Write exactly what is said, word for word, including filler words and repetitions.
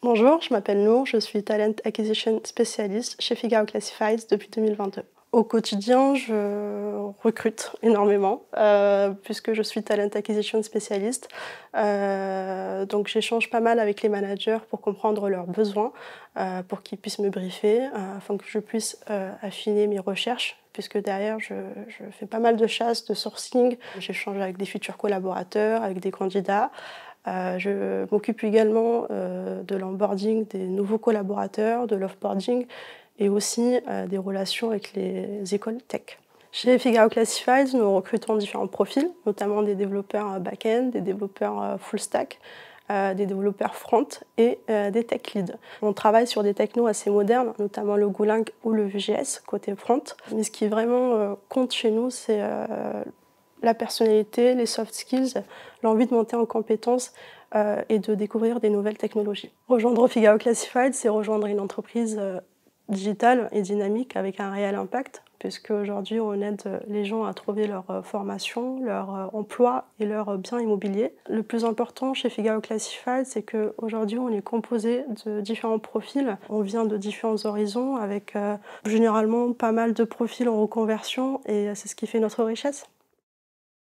Bonjour, je m'appelle Nour, je suis Talent Acquisition Specialist chez Figaro Classifieds depuis deux mille vingt-deux. Au quotidien, je recrute énormément euh, puisque je suis Talent Acquisition Specialist. Euh, donc j'échange pas mal avec les managers pour comprendre leurs besoins, euh, pour qu'ils puissent me briefer, euh, afin que je puisse euh, affiner mes recherches, puisque derrière je, je fais pas mal de chasse, de sourcing. J'échange avec des futurs collaborateurs, avec des candidats. Euh, je m'occupe également euh, de l'onboarding des nouveaux collaborateurs, de l'offboarding et aussi euh, des relations avec les écoles tech. Chez Figaro Classifieds, nous recrutons différents profils, notamment des développeurs back-end, des développeurs full stack, euh, des développeurs front et euh, des tech leads. On travaille sur des technos assez modernes, notamment le Golang ou le Vue J S côté front. Mais ce qui vraiment euh, compte chez nous, c'est euh, la personnalité, les soft skills, l'envie de monter en compétences euh, et de découvrir des nouvelles technologies. Rejoindre Figaro Classifieds, c'est rejoindre une entreprise euh, digitale et dynamique avec un réel impact, puisque aujourd'hui on aide les gens à trouver leur formation, leur emploi et leur bien immobilier. Le plus important chez Figaro Classifieds, c'est qu'aujourd'hui on est composé de différents profils. On vient de différents horizons avec euh, généralement pas mal de profils en reconversion et c'est ce qui fait notre richesse.